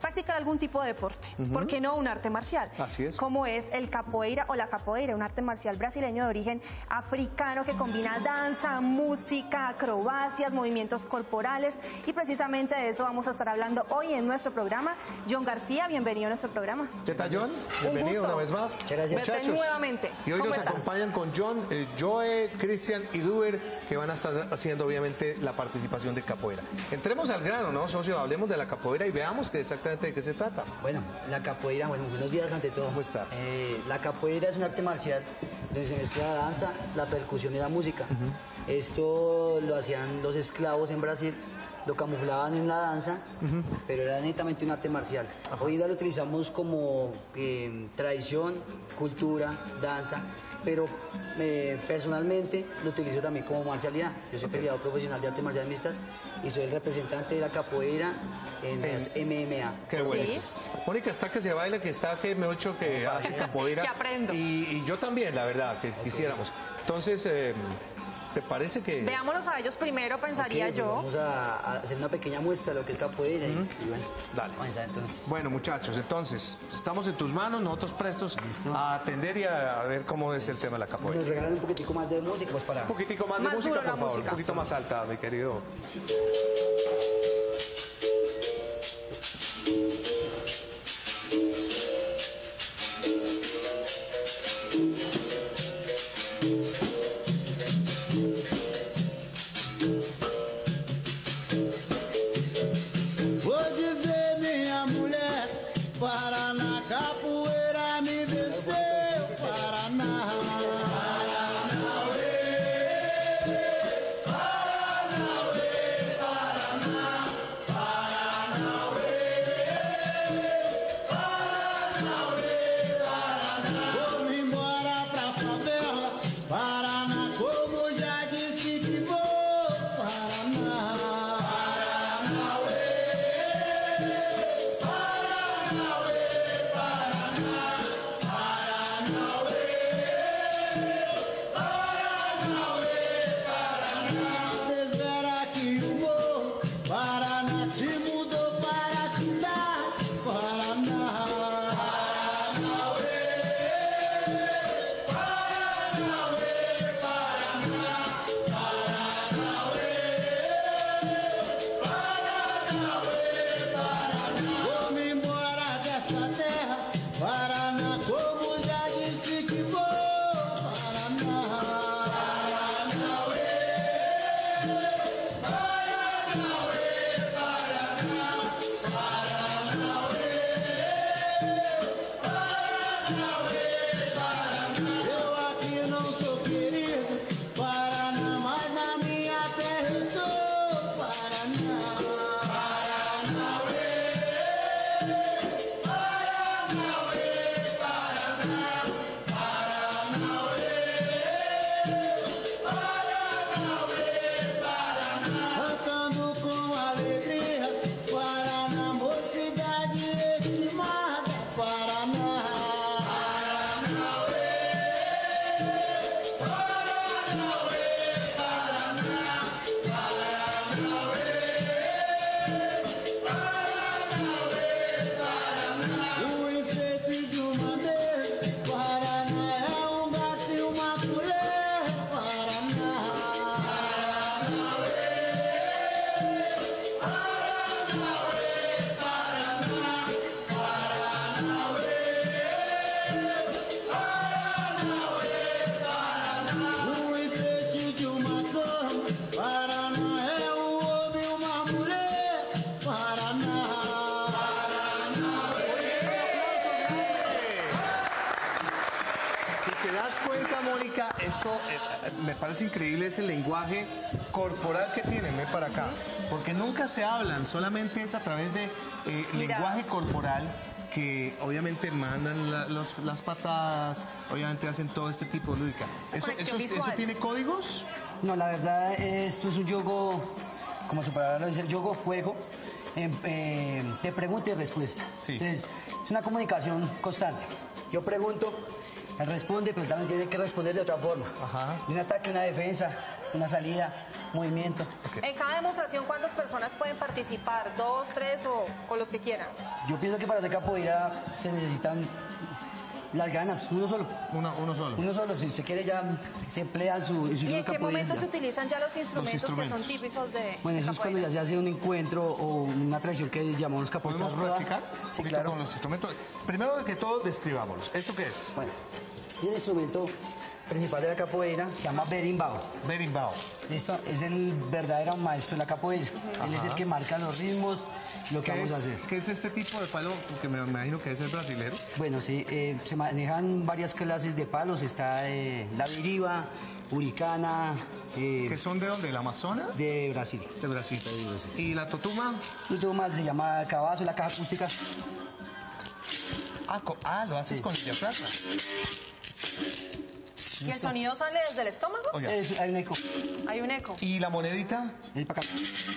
practicar algún tipo de deporte, ¿por qué no un arte marcial? Así es. Como es el capoeira o la capoeira, un arte marcial brasileño de origen africano que combina danza, música, acrobacias, movimientos corporales, y precisamente de eso vamos a estar hablando hoy en nuestro programa. John García, bienvenido a nuestro programa. ¿Qué tal, John? Bienvenido una vez más. Muchas gracias. Verte nuevamente. Y hoy ¿Cómo nos estás? acompañan con John, Joe, Cristian y Duber, que van a estar haciendo obviamente la participación de capoeira. Entremos al grano, ¿no, socio? Hablemos de la capoeira y veamos exactamente de qué se trata. Bueno, la capoeira, buenos días ante todo. ¿Cómo estás? La capoeira es un arte marcial donde se mezcla la danza, la percusión y la música. Esto lo hacían los esclavos en Brasil, lo camuflaban en la danza, pero era netamente un arte marcial. Hoy en día lo utilizamos como tradición, cultura, danza, pero personalmente lo utilizo también como marcialidad. Yo soy peleador profesional de artes marciales mixtas y soy el representante de la capoeira en las MMA. Qué bueno. Sí. Mónica está que se baila, que está que me ocho que hace capoeira. Que aprendo. Y yo también, la verdad, que quisiéramos. Entonces, ¿te parece que...? Veámonos a ellos primero, pensaría Ok, pues yo. vamos a hacer una pequeña muestra de lo que es capoeira y bueno, Dale. vamos a entonces. Bueno, muchachos, entonces, estamos en tus manos, nosotros prestos a atender y a ver cómo es el tema de la capoeira. Nos regalan un poquitico más de música, pues para... Un poquitico más de Más música, duro la por favor. música. Un poquito más alta, mi querido. Vou dizer, minha mulher, Paraná, capoeira me venceu, Paraná. Vou-me embora pra favela, Paraná, como já disse que vou, Paraná. Será que o morro Paraná se mudou para a cidade Paraná? Vou-me embora dessa terra Paraná, como já disse que vou, Paraná. Eu aqui não sou querido, Paraná, mas na minha terra eu sou Paraná. Cantando com alegria, Paraná, mocidade estimada, Paraná. O enfeite de uma mesa, Paraná é um gato e uma colher, Paraná. O enfeite de uma cama, Paraná é um homem e uma mulher, Paraná. Si te das cuenta, Mónica, esto me parece increíble, ese lenguaje corporal que tienen, ven para acá, porque nunca se hablan, solamente es a través de lenguaje corporal que obviamente mandan las patadas, obviamente hacen todo este tipo de lúdica. ¿Eso tiene códigos? No, la verdad, esto es un juego, como su palabra lo dice, el juego, juego, de pregunta y respuesta. Sí. Entonces, es una comunicación constante. Yo pregunto, él responde, pero también tiene que responder de otra forma. Ajá. De un ataque, una defensa, una salida, movimiento. En cada demostración, ¿cuántas personas pueden participar? ¿2, 3 o los que quieran? Yo pienso que para hacer capoeira se necesitan las ganas, uno solo. Uno solo. Uno solo, si usted quiere ya se emplea su ¿Y en qué capoeira. momento se utilizan ya los instrumentos que son típicos de Bueno, eso es cuando ya se hace un encuentro o una tradición que llamamos capoeira. ¿Podemos practicar? Sí, Un claro. con los instrumentos. Primero que todo, describámoslos. ¿Esto qué es? Bueno, y el instrumento principal de la capoeira se llama berimbau. Berimbau. Listo, es el verdadero maestro de la capoeira. Él es el que marca los ritmos, lo que vamos a hacer. ¿Qué es este tipo de palo? Que me imagino que es el brasilero. Bueno, sí, se manejan varias clases de palos. Está la biriba, huricana, ¿Que son de dónde? ¿El Amazonas? de Brasil. De Brasil. ¿Y la totuma? Y todo más se llama cabazo, la caja acústica. Lo haces con el diafragma. ¿Y el sonido sale desde el estómago? Oiga. Hay un eco. Hay un eco. ¿Y la monedita? Ahí para acá.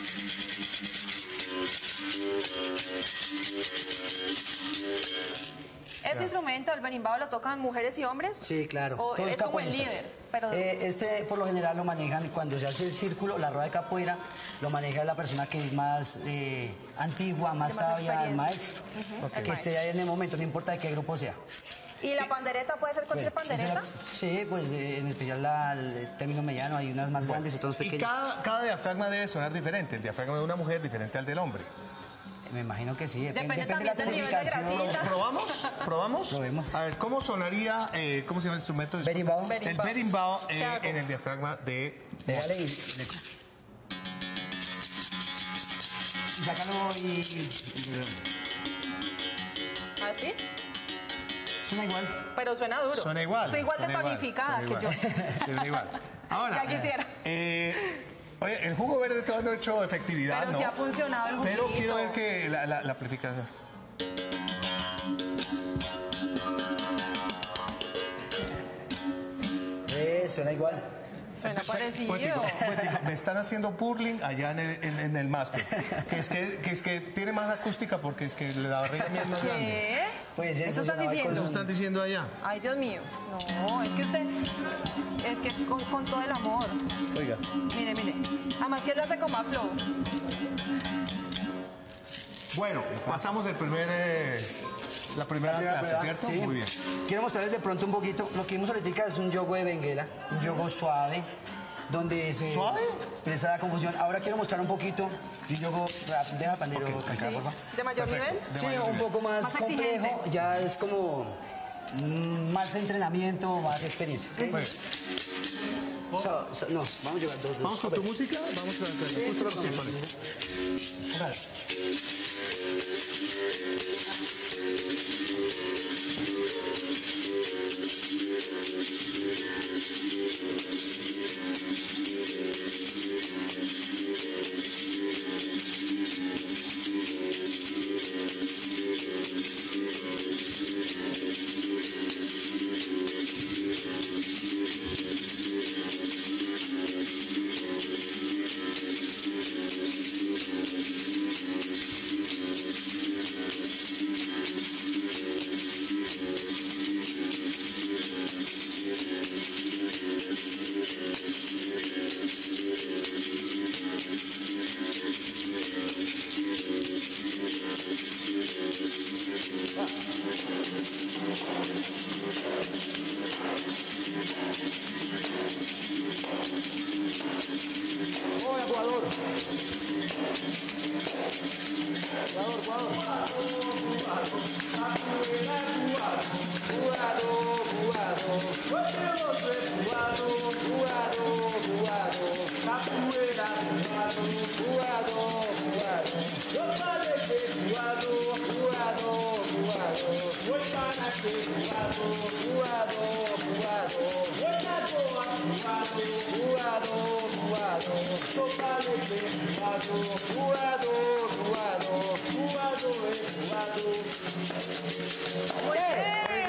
¿Ese instrumento, el berimbau, lo tocan mujeres y hombres? Sí, claro. ¿O Todos es como el capoeiristas. líder? Pero... Este por lo general lo manejan cuando se hace el círculo, la rueda de capoeira, lo maneja la persona que es más antigua, más De más sabia, el experiencia. maestro, el que esté ahí en el momento, no importa de qué grupo sea. ¿Y la pandereta puede ser cualquier Bueno, pandereta? sí, pues en especial el término mediano, hay unas más grandes y otras Y pequeñas. cada diafragma debe sonar diferente. El diafragma de una mujer diferente al del hombre. Me imagino que sí, Depende de la también del nivel de tonificación. grasita. ¿Probamos? ¿Probamos? Probemos. A ver, ¿cómo sonaría, cómo se llama el instrumento? Berimbau. El Berimbau. berimbau ¿Qué hago? en el diafragma de... Pégale y sácalo y ¿Así? suena igual. Pero suena duro. Suena igual. Soy igual de suena tonificada suena que yo. igual, Suena igual. Ahora, Ya quisiera. Oye, el jugo verde todavía no ha hecho efectividad, Pero ¿no? sí ha funcionado el juguito. Pero quiero ver que la amplificación. Suena igual. Suena parecido. Cuéntico, me están haciendo purling allá en el máster. Que es que tiene más acústica porque es que la barriga mía es más grande. ¿Qué? Pues ¿Eso están sonaba con diciendo? ¿Eso están diciendo allá? Ay, Dios mío. No, es que usted... Es que es con todo el amor. Oiga. Mire, mire. Además que lo hace con más flow. Bueno, pasamos la primera clase, ¿cierto? Sí. Muy bien. Quiero mostrarles de pronto un poquito. Lo que vimos ahorita es un yogo de benguela, un yogo suave, donde se ¿Suave? presta la confusión. Ahora quiero mostrar un poquito de un yogo rap. Deja pandero, Cacá, Sí. por favor. ¿De mayor nivel? De Sí, mayor un nivel. poco más, Más complejo. exigente. Ya es como más entrenamiento, más experiencia. ¿ok? Muy bien. No, vamos a llevar dos. Vamos con tu música, vamos con justo los tiempos. Ojalá. Hola, Ecuador. Muy bien.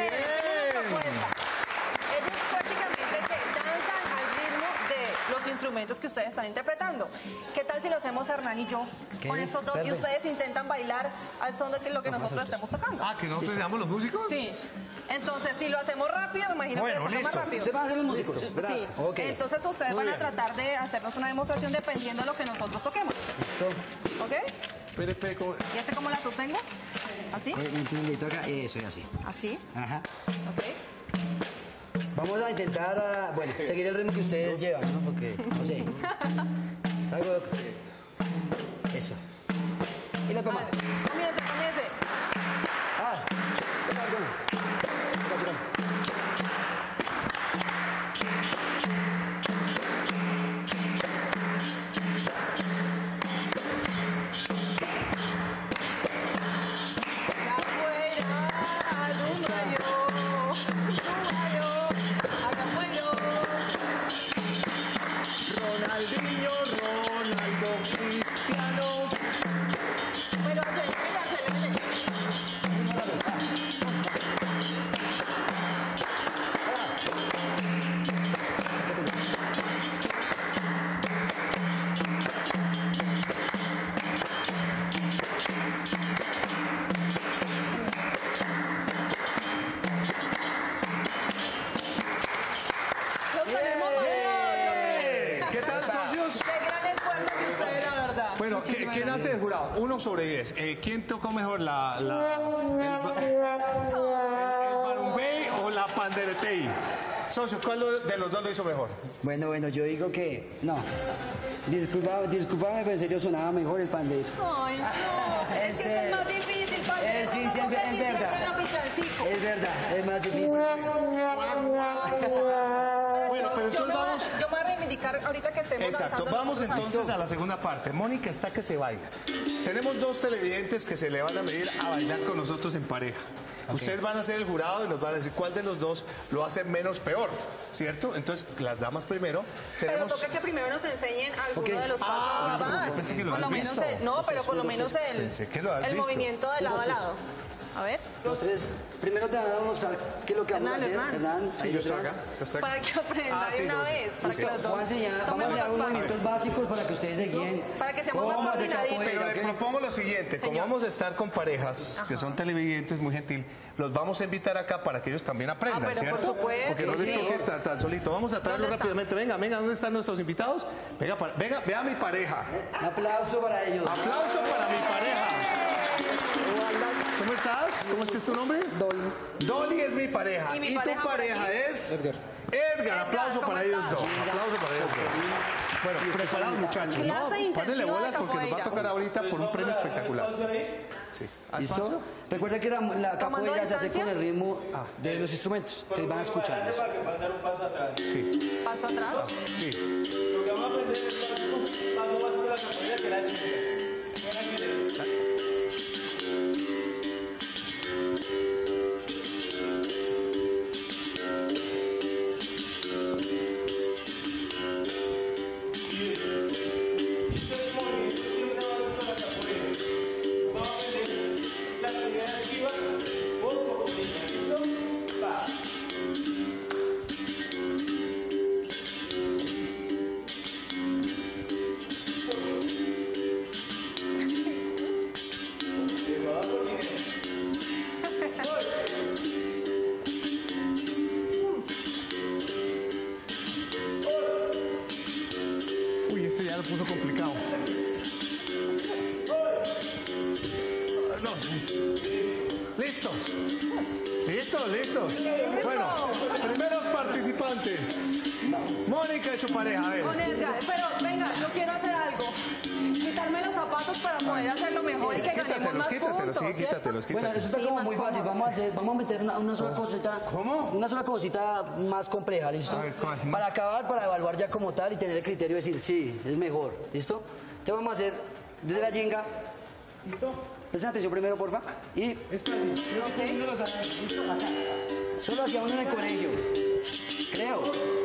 Ellos prácticamente que danzan al ritmo de los instrumentos instrumentos que ustedes están interpretando. ¿Qué tal si lo hacemos Hernán y yo con estos dos y ustedes intentan bailar al son de lo que nosotros estemos tocando? Ah, ¿que nosotros seamos los músicos? Sí. Entonces, si lo hacemos rápido, me imagino que lo hacemos más rápido. Ustedes van a ser los músicos, ¿verdad? Sí. Ok. Entonces, ustedes van a tratar de hacernos una demostración dependiendo de lo que nosotros toquemos. Listo. ¿Ok? Espere, ¿cómo? ¿Y este cómo la sostengo? ¿Así? Le toca eso y así. ¿Así? Ajá. ¿Ok? Vamos a intentar, bueno, seguir el ritmo que ustedes llevan, ¿no? Porque, no sé. Algo de... Eso. Y la toma. Comience. Ah. Ronaldinho, Ronaldo, Cristiano. Bueno, acelere. Los tenemos bailados. ¿Qué tal, socios? Qué gran esfuerzo que ustedes, la verdad. Bueno, Muchísimas ¿quién gracias. hace de jurado? 1 sobre 10. ¿Quién tocó mejor, el barumbey o la panderetei? Socio, ¿cuál de los dos lo hizo mejor? Bueno, yo digo que... No. Disculpame, pero en serio sonaba mejor el pandeiro. Ay, no. Es que es más difícil, padre. Sí, es verdad. Es verdad, es más difícil. Bueno, pero entonces vamos... Yo me voy a reivindicar ahorita que estemos Exacto, danzando vamos nosotros. entonces a la segunda parte. Mónica está que se baila. Tenemos 2 televidentes que se le van a medir a bailar con nosotros en pareja. Ustedes van a ser el jurado y nos van a decir cuál de los dos lo hace menos peor, ¿cierto? Entonces, las damas primero. Pero toca que primero nos enseñen alguno de los pasos yo básicos. pensé que lo Por lo habías menos visto. no, pero por lo menos Pensé que lo has el visto. movimiento de lado a lado. A ver, Los tres, primero te van a mostrar qué es lo que vamos a hacer. Hernán. Sí, yo estoy acá. para que aprenda de una vez, para que los dos Vamos a enseñar tomemos unos los pasos. movimientos básicos para que ustedes se guíen. Para que seamos cómo más vamos a hacer coordinaditos. Pero capoeira, le ¿ok? propongo lo siguiente, como Señor. vamos a estar con parejas que son televidentes, muy gentil, los vamos a invitar acá para que ellos también aprendan, pero por ¿cierto? supuesto, Porque no les sí. toque tan solito. Vamos a traerlos ¿Dónde está? rápidamente. Venga, ¿dónde están nuestros invitados? Venga, vea a mi pareja. Un aplauso para ellos. Aplauso para mi pareja. ¿Cómo estás? ¿Cómo es que es tu nombre? Dolly. Dolly es mi pareja. ¿Y mi tu pareja por pareja aquí? es? Edgar. Aplauso ¿cómo para ellos estás? dos. Aplauso para ellos dos. Bueno, preparados muchachos, ¿no? Clase intensiva Párenle de bolas porque nos va a capoeira. tocar ahorita por un premio espectacular. Sí. ¿Espacio? ¿Listo? Recuerda que la capoeira se hace distancia? con el ritmo de los instrumentos. Entonces van a escucharlos. Para que puedan dar un paso atrás. Sí. Paso atrás. Sí. Lo que vamos a aprender es el paso básico de la capoeira, que es la chinga. Uy, esto ya lo puso complicado. No, ¿listos? ¿Listos? Bueno, primeros participantes. Mónica y su pareja, a ver. Con Edgar, pero venga, yo quiero hacer algo. Quitarme los zapatos para poder hacerlo mejor y que ganemos más Quítatelos, puntos. sí, quítatelos, Bueno, eso quítatelos. está Sí, como más muy fácil. cómodo. Vamos a meter una sola cosita. ¿Cómo? Una sola cosita más compleja, ¿listo? A ver, ¿cuál? Para acabar, para evaluar ya como tal y tener el criterio de decir, sí, es mejor, ¿listo? Entonces vamos a hacer desde la jinga. ¿Listo? Presten atención primero, porfa. Y solo hacía uno en el colegio. Creo.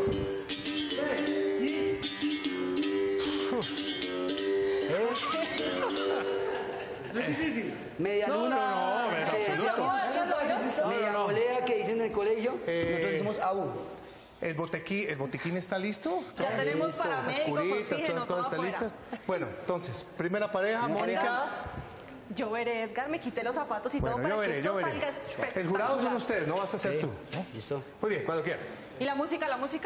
Media luna. no, en que absoluto. decíamos, media volea que dicen en el colegio. Nosotros decimos abu. ¿El botiquín está listo? Ya tenemos listo. paramédicos, Curitas, oxígeno, todas las todo cosas están afuera. listas. Bueno, entonces, primera pareja, Mónica. Yo veré, Edgar, me quité los zapatos y Bueno, todo para yo que veré, esto yo veré. salga El espectacular. jurado son ustedes, no vas a ser Sí. tú. ¿no? Listo. Muy bien, cuando quieran. ¿Y la música, la música?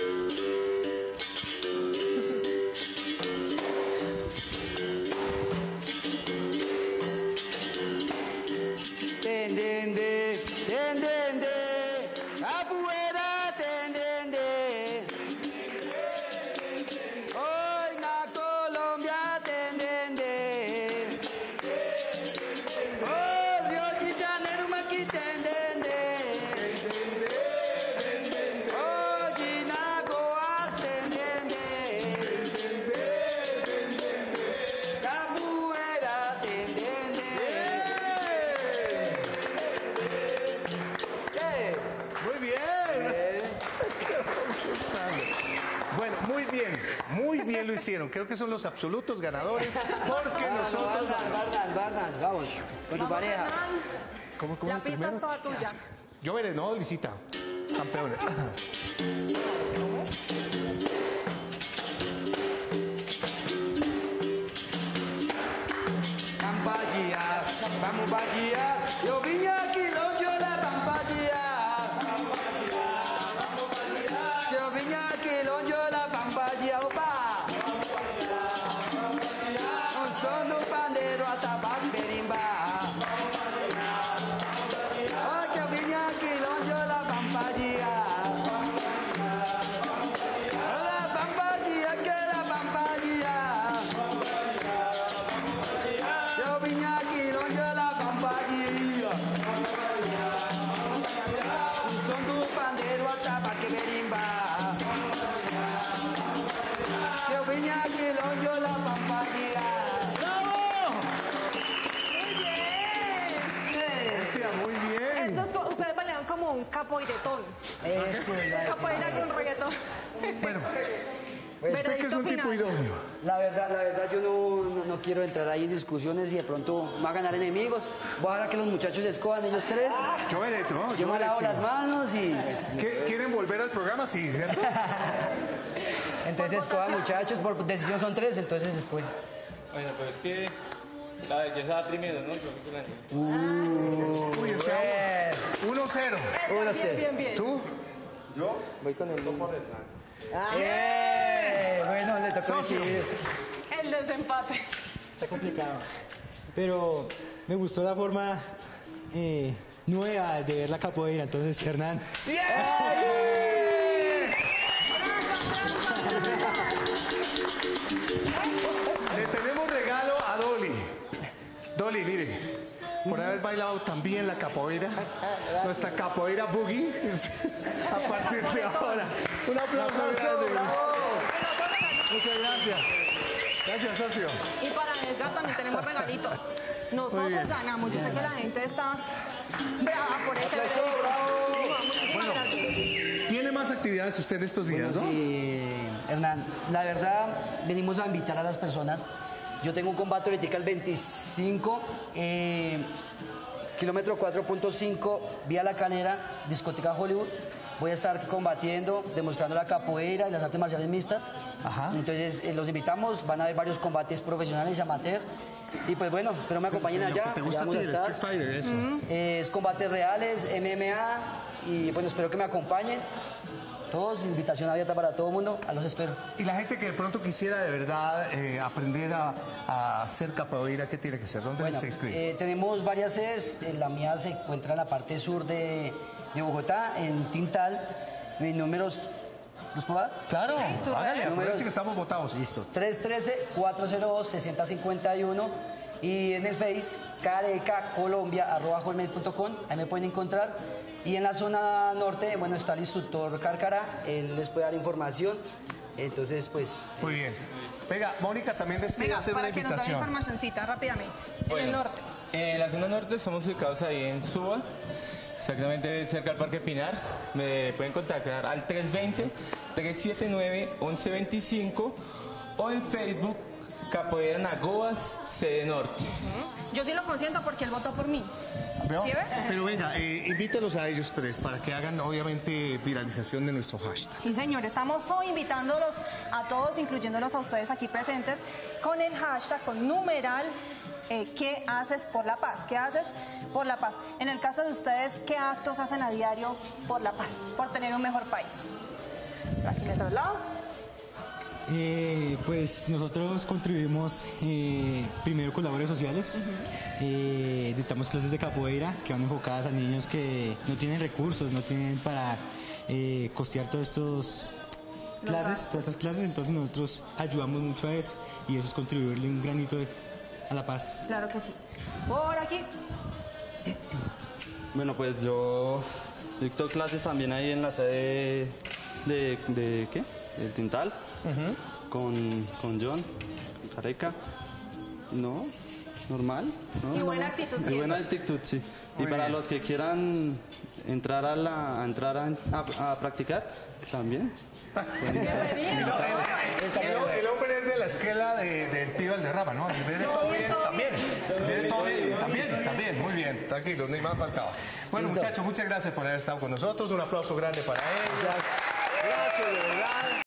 Tendende, tendende, afuera tendende. Hoy na Colombia tendende. Oh, Rio de Janeiro maqui tendende. Oh, de Nagoas tendende. Capoeira tendende. Muy bien. Bueno, muy bien lo hicieron. Creo que son los absolutos ganadores porque nosotros... Bardan, vamos, con tu Vamos, pareja. Hernán. ¿Cómo La pista es toda tuya. Yo veré, no, Lisita. Campeones. Pampadia, vamos Pampadia. Eu vim aqui longe da Pampadia. Eu vim aqui longe da Pampadia, opa. Um som do pandeiro, atabaque, berimbau. Oh, que eu vim aqui longe da Pampadia. La Pampadia, que la Pampadia. Eu vim aqui longe da Pampadia. O som do pandeiro, atabaque, berimbau. Eu vim aqui longe da Pampadia. Muy bien. Ustedes bailan como un capoeiretón. Eso, Capoeira con reggaetón. Bueno, Pues, usted que es un tipo final. idóneo. La verdad, yo no quiero entrar ahí en discusiones y de pronto va a ganar enemigos. Voy a dejar que los muchachos escojan ellos tres. Yo veré, ¿no? Yo me veré, lavo chico. las manos y ¿Quieren volver al programa? Sí, ¿cierto? entonces escojan muchachos. Por decisión son tres, entonces escogen. Bueno, pero es que la belleza va primero, ¿no? Uy, o sea, 1-0. Uno, sí. Bien. ¿Tú? Voy con el mismo. Bueno, le tocó Socio. decidir. El desempate. Está complicado. Pero me gustó la forma nueva de ver la capoeira. Entonces, Hernán, Le tenemos regalo a Dolly. Dolly, mire, por haber bailado también la capoeira, nuestra capoeira boogie, a partir de ahora. Un aplauso grande. Muchas gracias. Gracias, socio. Y para Edgar también tenemos regalito. Muy Nosotros bien. ganamos. Yo sé que la gente está brava por ese veredicto. Muchísimas gracias. Tiene más actividades usted estos días, ¿no? Hernán, la verdad, venimos a invitar a las personas. Yo tengo un combate ahorita el 25, kilómetro 4.5, vía La Calera, discoteca Hollywood. Voy a estar combatiendo, demostrando la capoeira y las artes marciales mixtas. Ajá. Entonces, los invitamos, van a haber varios combates profesionales y amateur. Y pues bueno, espero me acompañen Lo que allá. te gusta allá a ti vamos a del estar. Street Fighter, eso. Es combates reales, MMA, y bueno, espero que me acompañen. Todos, invitación abierta para todo el mundo, los espero. Y la gente que de pronto quisiera de verdad aprender a hacer capoeira, ¿qué tiene que hacer? ¿Dónde Bueno, se inscribe? tenemos varias sedes, la mía se encuentra en la parte sur de Bogotá, en Tintal. Mis números, ¿los puedo dar? Claro, hágale, Números- aproveche que estamos votados. Listo. 313-402-6051 y en el Face carecacolombia@hotmail.com, ahí me pueden encontrar. Y en la zona norte, bueno, está el instructor Cárcara, él les puede dar información. Entonces, pues, Muy bien. Venga, Mónica también les quiere Venga, hacer una para que nos den invitación. informacioncita rápidamente. En el Bueno, norte. En la zona norte estamos ubicados ahí en Suba, exactamente cerca del Parque Pinar. Me pueden contactar al 320-379-1125 o en Facebook Capoeira Nagoas, sede norte. Yo sí lo consiento porque él votó por mí. ¿Veo? ¿Sí ve? Pero venga, invítelos a ellos tres para que hagan obviamente viralización de nuestro hashtag. Sí, señor, estamos hoy invitándolos a todos, incluyéndolos a ustedes aquí presentes, con el hashtag, con numeral, ¿qué haces por la paz? ¿Qué haces por la paz? En el caso de ustedes, ¿qué actos hacen a diario por la paz, por tener un mejor país? Aquí me traslado. Pues nosotros contribuimos primero con labores sociales, dictamos clases de capoeira que van enfocadas a niños que no tienen recursos, no tienen para costear todas estas clases, entonces nosotros ayudamos mucho a eso y eso es contribuirle un granito a la paz. Claro que sí. Por aquí. Bueno, pues yo dicto clases también ahí en la sede de ¿qué? Del Tintal, con John, Careca. No, normal. ¿no? Y buena actitud, Y siempre. buena actitud, sí. Muy Y para bien. los que quieran entrar a practicar, también. Bienvenido. El hombre es de la escuela del Pío Valderrama, ¿no? Viene todo bien, también, muy bien, tranquilos, ni más faltaba. Bueno, muchachos, muchas gracias por haber estado con nosotros, un aplauso grande para él.